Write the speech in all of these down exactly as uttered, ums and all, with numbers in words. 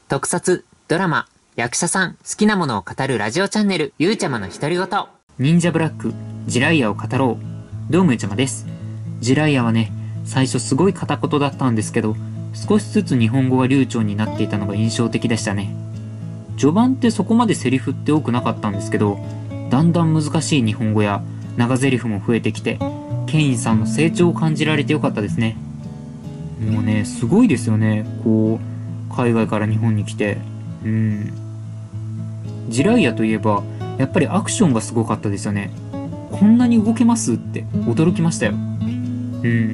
特撮、ドラマ、役者さん、好きなものを語るラジオチャンネル、ゆうちゃまの独り言。忍者ブラック、ジライアを語ろう。どうもゆうちゃまです。ジライアはね、最初すごい片言だったんですけど、少しずつ日本語が流暢になっていたのが印象的でしたね。序盤ってそこまでセリフって多くなかったんですけど、だんだん難しい日本語や長台詞も増えてきて、ケインさんの成長を感じられてよかったですね。もうね、すごいですよね。こう、海外から日本に来て。うん。ジライアといえば、やっぱりアクションがすごかったですよね。こんなに動けますって驚きましたよ。うん。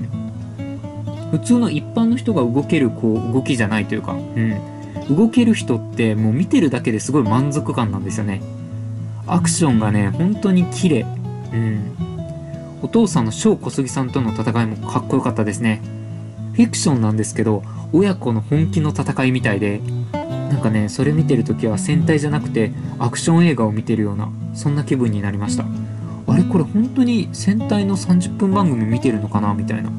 普通の一般の人が動けるこう動きじゃないというか、うん。動ける人ってもう見てるだけですごい満足感なんですよね。アクションがね、本当に綺麗。うん。お父さんの翔小杉さんとの戦いもかっこよかったですね。フィクションなんですけど、親子の本気の戦いみたいで、なんかね、それ見てるときは戦隊じゃなくてアクション映画を見てるような、そんな気分になりました。あれこれ本当に戦隊のさんじゅっぷん番組見てるのかなみたいな。うん。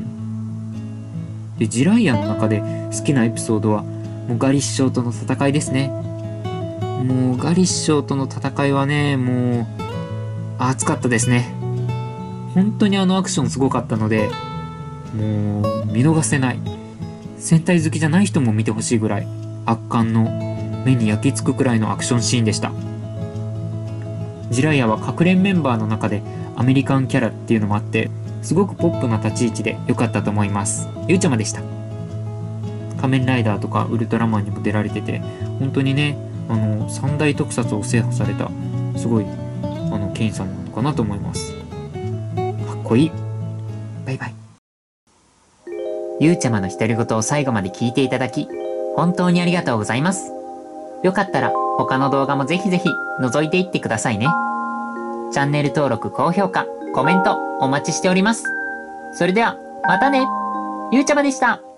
で、ジライアの中で好きなエピソードは、もうガリッショーとの戦いですね。もうガリッショーとの戦いはね、もう、熱かったですね。本当にあのアクションすごかったので、もう見逃せない。戦隊好きじゃない人も見てほしいぐらい圧巻の、目に焼き付くくらいのアクションシーンでした。ジライアは隠れんメンバーの中でアメリカンキャラっていうのもあって、すごくポップな立ち位置で良かったと思います。ゆうちゃまでした。仮面ライダーとかウルトラマンにも出られてて、本当にね、あの三大特撮を制覇されたすごいあのケインさんなのかなと思います。かっこいい。バイバイ。ゆうちゃまの独り言を最後まで聞いていただき、本当にありがとうございます。よかったら他の動画もぜひぜひ覗いていってくださいね。チャンネル登録、高評価、コメントお待ちしております。それではまたね。ゆうちゃまでした。